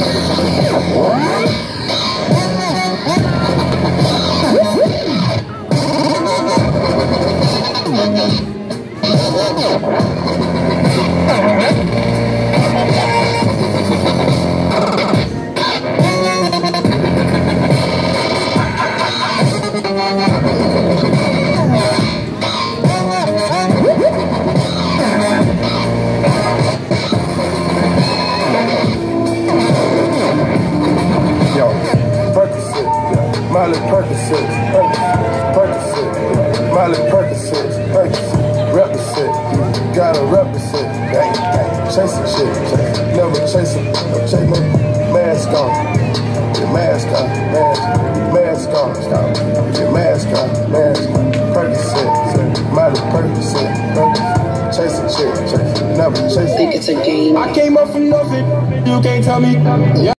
Miley Percocet, Miley Percocet, represent, gotta represent, gang, chasing shit, never chasing, chase no mask on, your mask on, mask on, stop, your mask on, Percocet, Miley Percocet, chasing shit, never chasing. Think it's a game. I came up from nothing, you can't tell me.